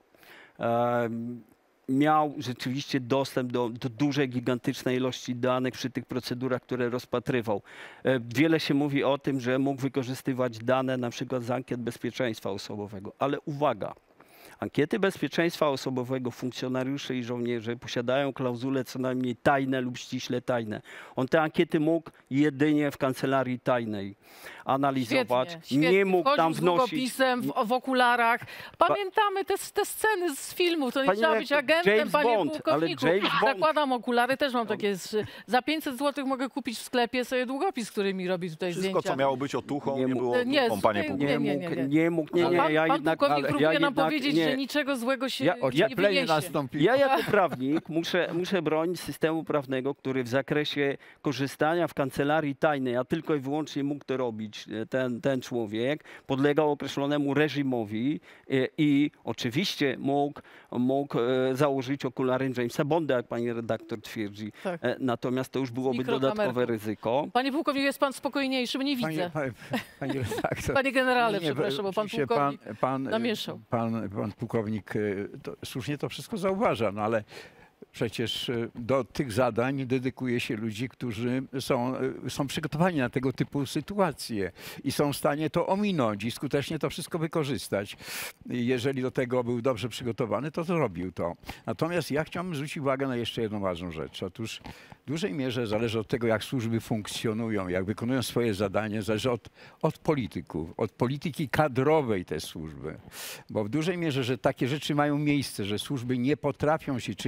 E, miał rzeczywiście dostęp do, do dużej, gigantycznej ilości danych przy tych procedurach, które rozpatrywał. E, Wiele się mówi o tym, że mógł wykorzystywać dane na przykład z ankiet bezpieczeństwa osobowego. Ale uwaga, ankiety bezpieczeństwa osobowego funkcjonariusze i żołnierze posiadają klauzule co najmniej tajne lub ściśle tajne. On te ankiety mógł jedynie w kancelarii tajnej analizować. Świetnie, świetnie. Nie mógł Wchodził tam z wnosić. długopisem, w, w okularach. Pamiętamy te, te sceny z filmów. To nie Panie trzeba jak być agentem, James panie Bond, ale pułkowniku. James Bond. Zakładam okulary, też mam takie. z- Za pięćset złotych mogę kupić w sklepie sobie długopis, który mi robi tutaj Wszystko, zdjęcia. co miało być otuchą, nie, Nie było mógł- nie, otuchą, panie nie, pułkowniku. Nie, nie, mógł, nie. nie mógł, nie, A nie, pan, ja pan jednak, pułkownik próbuje ja nam jednak powiedzieć, nie. że niczego złego się Ja nie ocieplenie wywiesie. nastąpiło. Ja jako prawnik muszę, muszę bronić systemu prawnego, który w zakresie korzystania w kancelarii tajnej, a tylko i wyłącznie mógł to robić e, ten, ten człowiek, podlegał określonemu reżimowi e, i oczywiście mógł, mógł e, założyć okulary Jamesa Bonda, jak pani redaktor twierdzi. Tak. E, Natomiast to już byłoby mikrokamerką. dodatkowe ryzyko. Panie pułkowniku, jest pan spokojniejszy, bo nie widzę. Panie, panie, panie redaktor. Panie generale, Nie, nie, przepraszam, bo pan oczywiście pułkownik pan, pan, namieszał. Pan, pan pułkownik y, to, słusznie to wszystko zauważa, no ale przecież y, do tych zadań dedykuje się ludzi, którzy są, y, są przygotowani na tego typu sytuacje i są w stanie to ominąć i skutecznie to wszystko wykorzystać. I jeżeli do tego był dobrze przygotowany, to zrobił to. Natomiast ja chciałbym zwrócić uwagę na jeszcze jedną ważną rzecz. Otóż w dużej mierze zależy od tego, jak służby funkcjonują, jak wykonują swoje zadanie, zależy od, od polityków, od polityki kadrowej te służby. Bo w dużej mierze, że takie rzeczy mają miejsce, że służby nie potrafią się, czy nie mogą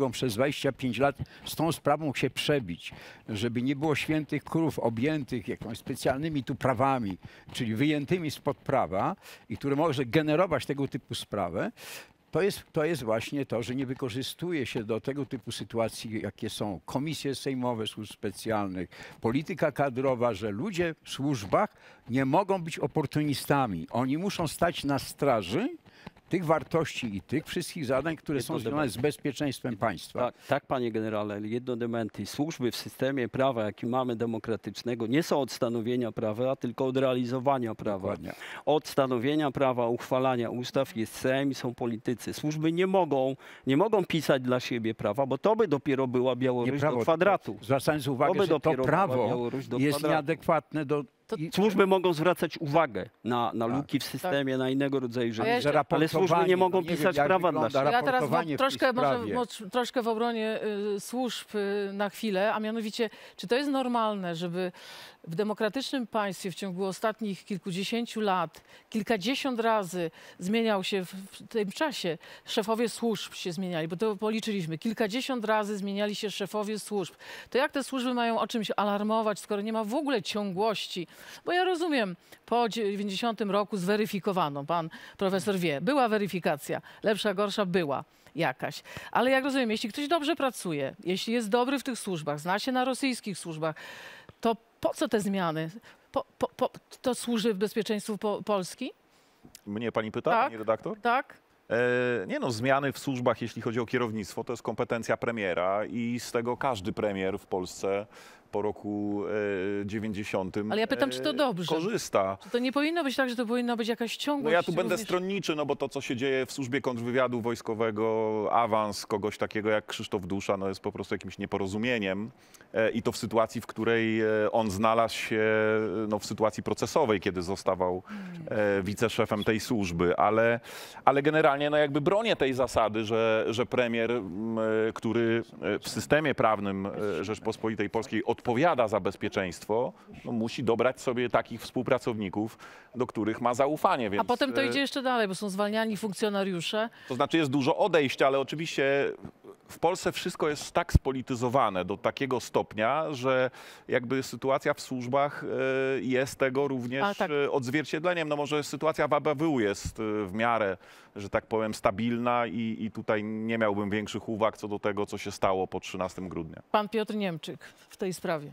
mogą przez dwadzieścia pięć lat z tą sprawą się przebić, żeby nie było świętych krów objętych jakimiś specjalnymi tu prawami, czyli wyjętymi spod prawa i które może generować tego typu sprawę, To jest, to jest właśnie to, że nie wykorzystuje się do tego typu sytuacji, jakie są komisje sejmowe służb specjalnych, polityka kadrowa, że ludzie w służbach nie mogą być oportunistami. Oni muszą stać na straży tych wartości i tych wszystkich zadań, które są związane z bezpieczeństwem państwa. Tak, tak, panie generale, ale jedno dementi. Służby w systemie prawa, jaki mamy demokratycznego, nie są od stanowienia prawa, tylko od realizowania prawa. Dokładnie. Od stanowienia prawa, uchwalania ustaw jest Sejm i są politycy. Służby nie mogą, nie mogą pisać dla siebie prawa, bo to by dopiero była Białoruś prawo, do kwadratu. Zwracając uwagę, to by że to dopiero była prawo Białoruś do jest kwadratu. nieadekwatne do... To służby mogą zwracać uwagę na, na Tak. luki w systemie, na innego rodzaju rzeczy, ja jeszcze- ale służby nie mogą no nie wiem, pisać jak prawa dla wygląda siebie. Ja teraz raportowanie w, w tej troszkę, może, sprawie. mo- troszkę w obronie y, służb y, na chwilę, a mianowicie, czy to jest normalne, żeby w demokratycznym państwie w ciągu ostatnich kilkudziesięciu lat kilkadziesiąt razy zmieniał się w, w tym czasie, szefowie służb się zmieniali, bo to policzyliśmy, kilkadziesiąt razy zmieniali się szefowie służb. To jak te służby mają o czymś alarmować, skoro nie ma w ogóle ciągłości? Bo ja rozumiem, po dziewięćdziesiątym roku zweryfikowano, pan profesor wie, była weryfikacja, lepsza, gorsza była jakaś. Ale jak rozumiem, jeśli ktoś dobrze pracuje, jeśli jest dobry w tych służbach, zna się na rosyjskich służbach, to po co te zmiany? Po, po, po, to służy bezpieczeństwu po, Polski? Mnie pani pyta, Tak. pani redaktor? Tak? E, nie no, zmiany w służbach, jeśli chodzi o kierownictwo, to jest kompetencja premiera i z tego każdy premier w Polsce po roku e, dziewięćdziesiątym Ale ja pytam, czy to dobrze? korzysta. Czy to nie powinno być tak, że to powinna być jakaś No ciągłość? ja tu będę również- stronniczy, no bo to, co się dzieje w służbie kontrwywiadu wojskowego, awans kogoś takiego jak Krzysztof Dusza, no jest po prostu jakimś nieporozumieniem. E, I to w sytuacji, w której e, on znalazł się no, w sytuacji procesowej, kiedy zostawał e, wiceszefem tej służby. Ale, ale generalnie no jakby bronię tej zasady, że, że premier, m, e, który e, w systemie prawnym e, Rzeczpospolitej Polskiej odpowiada za bezpieczeństwo, no, musi dobrać sobie takich współpracowników, do których ma zaufanie. Więc, A potem to e, idzie jeszcze dalej, bo są zwalniani funkcjonariusze. To znaczy jest dużo odejść, ale oczywiście w Polsce wszystko jest tak spolityzowane do takiego stopnia, że jakby sytuacja w służbach e, jest tego również A, tak. e, odzwierciedleniem. No może sytuacja w A B W jest e, w miarę, że tak powiem, stabilna i, i tutaj nie miałbym większych uwag co do tego, co się stało po trzynastego grudnia. Pan Piotr Niemczyk w tej sprawie.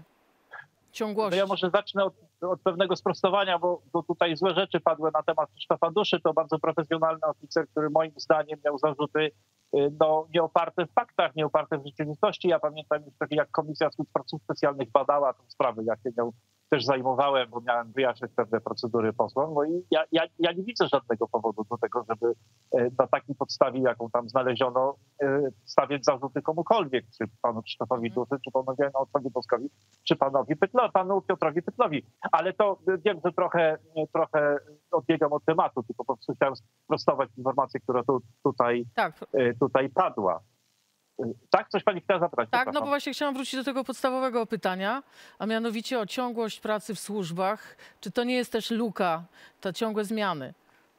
No Ciągłości. ja może zacznę od, od pewnego sprostowania, bo, bo tutaj złe rzeczy padły na temat Krzysztofa Duszy. To bardzo profesjonalny oficer, który moim zdaniem miał zarzuty y, no, nie oparte w faktach, nie oparte w rzeczywistości. Ja pamiętam już takie, jak Komisja Służb Specjalnych badała tę sprawę, jak się nią też zajmowałem, bo miałem wyjaśnić pewne procedury posłom. No i ja, ja, ja nie widzę żadnego powodu do tego, żeby y, na takiej podstawie, jaką tam znaleziono, y, stawiać zarzuty komukolwiek, czy panu Krzysztofowi Duszy, czy panu Janowi Boskowi, czy panowi Pytlo, panu Piotrowi Pytlowi. Ale to wiem, że trochę, trochę odbiegam od tematu, tylko po prostu chciałem sprostować informację, która tu, tutaj, Tak, tutaj padła. Tak? Coś pani chciała zapytać? tak, no Przepraszam. bo właśnie chciałam wrócić do tego podstawowego pytania, a mianowicie o ciągłość pracy w służbach. Czy to nie jest też luka, te ciągłe zmiany?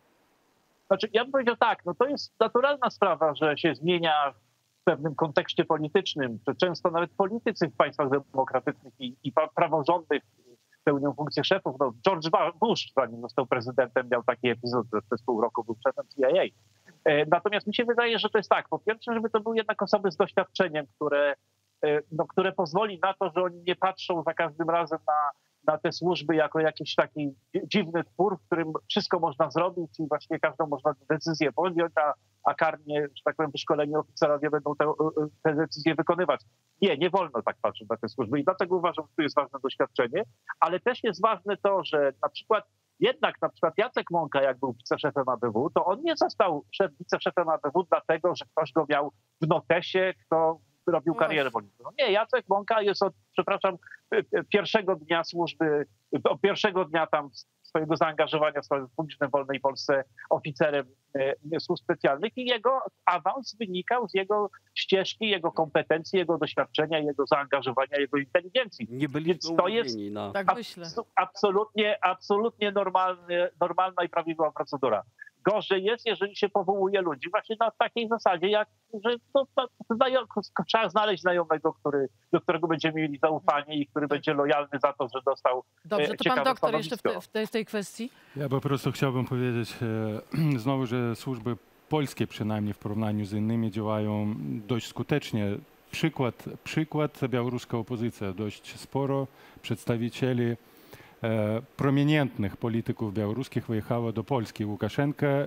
Znaczy, ja bym powiedział tak, no to jest naturalna sprawa, że się zmienia w pewnym kontekście politycznym, że często nawet politycy w państwach demokratycznych i, i pa- praworządnych pełnią funkcję szefów. No, George Bush, zanim został prezydentem, miał taki epizod, że przez pół roku był szefem C I A. E, Natomiast mi się wydaje, że to jest tak. Po pierwsze, żeby to były jednak osoby z doświadczeniem, które, e, no, które pozwoli na to, że oni nie patrzą za każdym razem na, na te służby jako jakiś taki dziwny twór, w którym wszystko można zrobić i właśnie każdą można decyzję podjąć, a, a karnie, że tak powiem, wyszkoleni oficerowie będą te, te decyzje wykonywać. Nie, nie wolno tak patrzeć na te służby i dlatego uważam, że tu jest ważne doświadczenie, ale też jest ważne to, że na przykład jednak na przykład Jacek Mąka, jak był wiceszefem A B W, to on nie został szef, wiceszefem A B W dlatego, że ktoś go miał w notesie, kto robił No karierę polityczną. Nie, Jacek Mąka jest od, przepraszam, pierwszego dnia służby, od pierwszego dnia tam swojego zaangażowania w sprawy publiczne w wolnej Polsce oficerem e, służb specjalnych i jego awans wynikał z jego ścieżki, jego kompetencji, jego doświadczenia, jego zaangażowania, jego inteligencji. Nie byli Więc to jest na... Tak myślę. absolutnie, absolutnie normalny, normalna i prawidłowa procedura. Gorzej jest, jeżeli się powołuje ludzi właśnie na takiej zasadzie, jak że no, to, to, trzeba znaleźć znajomego, który, do którego będziemy mieli zaufanie i który będzie lojalny za to, że dostał Dobrze, to pan doktor jeszcze w, te, w, tej, w tej kwestii? Ja po prostu chciałbym powiedzieć e, znowu, że służby polskie przynajmniej w porównaniu z innymi działają dość skutecznie. Przykład, przykład białoruska opozycja. Dość sporo przedstawicieli e, prominentnych polityków białoruskich wyjechało do Polski. Łukaszenka e,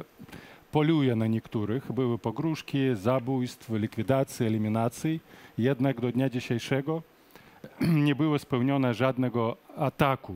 poluje na niektórych. Były pogróżki, zabójstw, likwidacji, eliminacji. Jednak do dnia dzisiejszego nie było spełnione żadnego ataku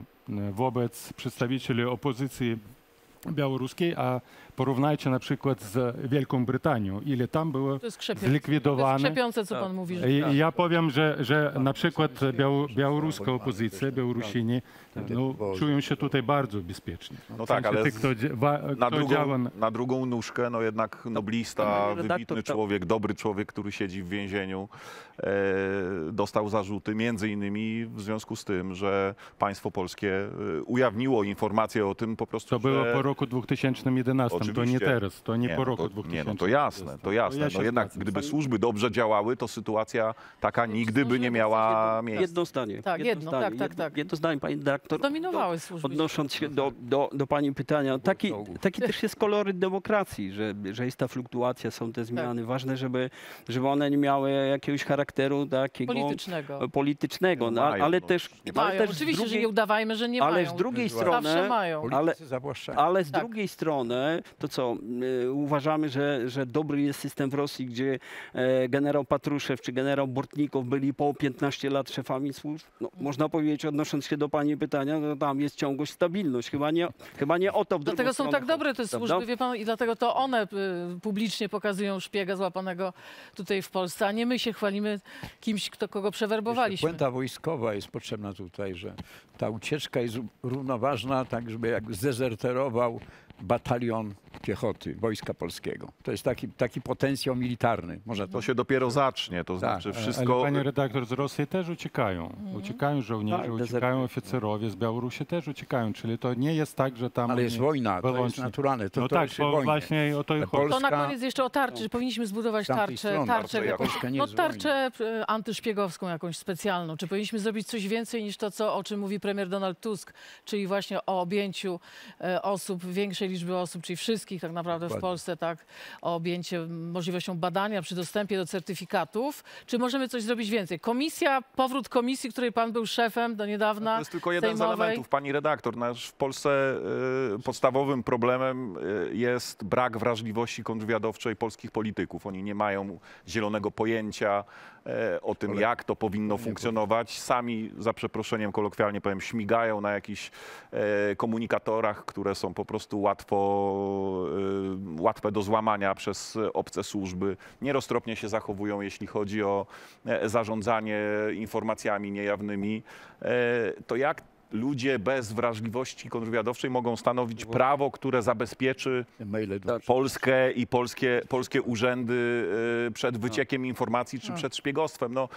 wobec przedstawicieli opozycji białoruskiej, a porównajcie na przykład z Wielką Brytanią, ile tam było zlikwidowane. To jest krzepiące, co pan mówi. Że... I ja powiem, że, że na przykład biał, białoruska opozycja, Białorusini no, czują się tutaj bardzo bezpiecznie. No tak, ale tych, kto, na, kto drugą, działa... na drugą nóżkę, no jednak noblista, wybitny człowiek, dobry człowiek, który siedzi w więzieniu, e, dostał zarzuty między innymi w związku z tym, że państwo polskie ujawniło informacje o tym po prostu, To było że... po roku dwa tysiące jedenastym, to nie teraz, to nie, nie po no roku to, dwa tysiące jedenastym. Nie, no to jasne, to jasne. No jednak gdyby służby dobrze działały, to sytuacja taka nigdy by nie miała miejsca. Jedno zdanie. Tak, jedno, jedno zdanie, tak, tak, tak. Jedno zdanie, pani dyrektor. Dominowały służby. Odnosząc się do, do, do pani pytania, taki, taki też jest koloryt demokracji, że, że jest ta fluktuacja, są te zmiany. Tak. Ważne, żeby, żeby one nie miały jakiegoś charakteru takiego politycznego, politycznego no, ale no, też... Nie mają. Ale też Oczywiście, drugiej, że nie udawajmy, że nie ale mają. Z drugiej Zawsze strony, mają. Ale, ale z tak. drugiej strony, to co, y, uważamy, że, że dobry jest system w Rosji, gdzie e, generał Patruszew czy generał Bortnikow byli po piętnaście lat szefami służb. No, można powiedzieć, odnosząc się do pani pytania, no, tam jest ciągłość, stabilność. Chyba nie, chyba nie o to w Dlatego są tak dobre te służby, prawda? wie pan, i dlatego to one y, publicznie pokazują szpiega złapanego tutaj w Polsce, a nie my się chwalimy kimś, kto kogo przewerbowaliśmy. Puenta wojskowa jest potrzebna tutaj, że ta ucieczka jest równoważna, tak żeby jak zdezerterował batalion piechoty Wojska Polskiego. To jest taki, taki potencjał militarny. Może to... to się dopiero zacznie, to znaczy Tak, wszystko... ale pani redaktor, z Rosji też uciekają. Mhm. Uciekają żołnierze, Tak, uciekają oficerowie, z Białorusi też uciekają, czyli to nie jest tak, że tam... Ale jest oni wojna, to wyłącznie... jest naturalne. To, no to tak, się bo wojnie. właśnie o to i chodzi. Polska... To na koniec jeszcze o tarczy. Powinniśmy zbudować tarczę, tarczę, Polska nie no, jest tarczę e, antyszpiegowską jakąś specjalną. Czy powinniśmy zrobić coś więcej niż to, co, o czym mówi premier Donald Tusk, czyli właśnie o objęciu e, osób, większej liczby osób, czyli wszystkich tak naprawdę w Polsce, tak, o objęcie możliwością badania przy dostępie do certyfikatów. Czy możemy coś zrobić więcej? Komisja, powrót komisji, której pan był szefem do niedawna. To jest tylko jeden sejmowej. z elementów, pani redaktor. Nasz w Polsce y, podstawowym problemem y, jest brak wrażliwości kontrwywiadowczej polskich polityków. Oni nie mają zielonego pojęcia y, o tym, jak to powinno funkcjonować. Sami, za przeproszeniem kolokwialnie powiem, śmigają na jakichś y, komunikatorach, które są po prostu łatwo, y, łatwe do złamania przez obce służby. Nieroztropnie się zachowują, jeśli chodzi o y, zarządzanie informacjami niejawnymi. Y, to jak ludzie bez wrażliwości kontrwywiadowczej mogą stanowić prawo, które zabezpieczy Polskę i polskie, polskie urzędy przed wyciekiem informacji czy przed szpiegostwem? No,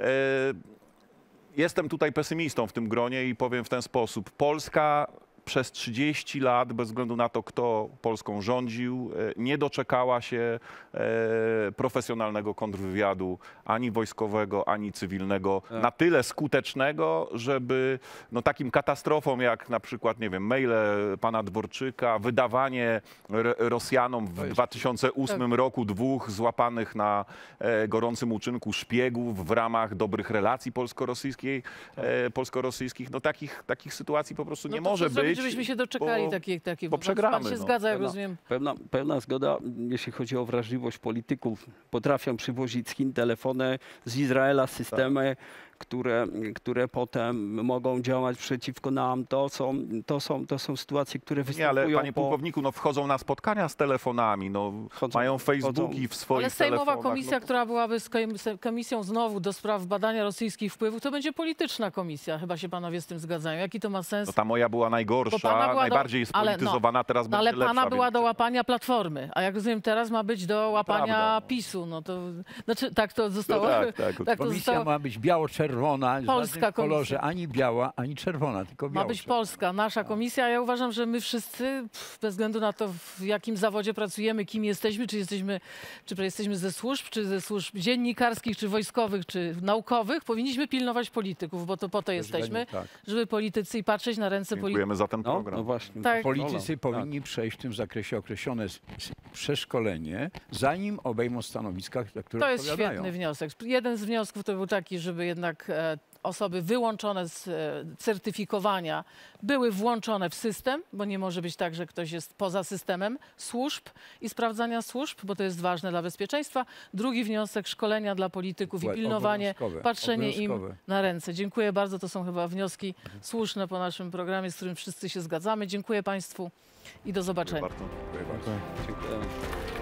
jestem tutaj pesymistą w tym gronie i powiem w ten sposób. Polska przez trzydzieści lat, bez względu na to, kto Polską rządził, nie doczekała się profesjonalnego kontrwywiadu, ani wojskowego, ani cywilnego, na tyle skutecznego, żeby no, takim katastrofom jak na przykład, nie wiem, maile pana Dworczyka, wydawanie Rosjanom w dwa tysiące ósmym roku dwóch złapanych na gorącym uczynku szpiegów w ramach dobrych relacji polsko-rosyjskiej, polsko-rosyjskich, no takich, takich sytuacji po prostu nie no może być. Żebyśmy się doczekali bo, takiej, takiej bo przegramy. Pan się no. zgadza, jak Pełna, rozumiem. Pełna, pełna zgoda, jeśli chodzi o wrażliwość polityków. Potrafią przywozić z Chin telefony, z Izraela systemy, tak. które, które potem mogą działać przeciwko nam. To są, to są, to są sytuacje, które występują. Nie, ale panie po... pułkowniku, no wchodzą na spotkania z telefonami, no, chodzą, mają Facebooki chodzą. w swoich Ale sejmowa telefonach. komisja, no. która byłaby z komisją znowu do spraw badania rosyjskich wpływów, to będzie polityczna komisja. Chyba się panowie z tym zgadzają. Jaki to ma sens? No ta moja była najgorsza, była najbardziej do... spolityzowana, no, teraz no, będzie ale lepsza. Ale pana była więc... do łapania Platformy, a jak rozumiem teraz ma być do łapania Prawda, no. PiSu. No to, znaczy tak to zostało. No tak, tak. tak to Komisja zostało... ma być biało-czerwona. czerwona, w Polska żadnym kolorze, komisja. ani biała, ani czerwona, tylko Ma biała. być Polska, nasza komisja. Ja uważam, że my wszyscy, pff, bez względu na to, w jakim zawodzie pracujemy, kim jesteśmy, czy jesteśmy, czy jesteśmy ze służb, czy ze służb dziennikarskich, czy wojskowych, czy naukowych, powinniśmy pilnować polityków, bo to po to jesteśmy, tak. żeby politycy i patrzeć na ręce polityków. Dziękujemy za ten No, program. no właśnie. Tak. Politycy Rolą, powinni przejść w tym zakresie określone s- s- przeszkolenie, zanim obejmą stanowiska, za które To jest odpowiadają. świetny wniosek. Jeden z wniosków to był taki, żeby jednak e, osoby wyłączone z e, certyfikowania były włączone w system, bo nie może być tak, że ktoś jest poza systemem służb i sprawdzania służb, bo to jest ważne dla bezpieczeństwa. Drugi wniosek, szkolenia dla polityków i Obowiązkowe, pilnowanie, patrzenie im obowiązkowe. na ręce. Dziękuję bardzo. To są chyba wnioski słuszne po naszym programie, z którym wszyscy się zgadzamy. Dziękuję Państwu i do zobaczenia. Bardzo. Dziękuję bardzo. Dziękuję.